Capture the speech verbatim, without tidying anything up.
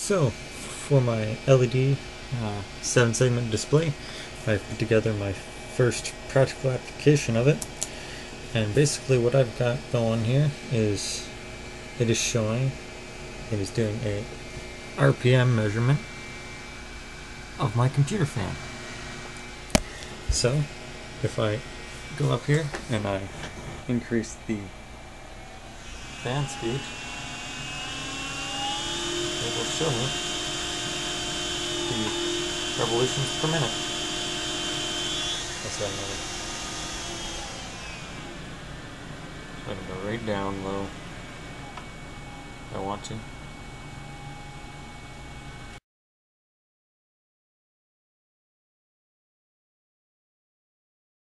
So, for my L E D uh, seven segment display, I've put together my first practical application of it. And basically what I've got going here is it is showing, it is doing a R P M measurement of my computer fan. So, if I go up here and I increase the fan speed, it will show me the revolutions per minute. That's that another. So I can go right down low if I want to.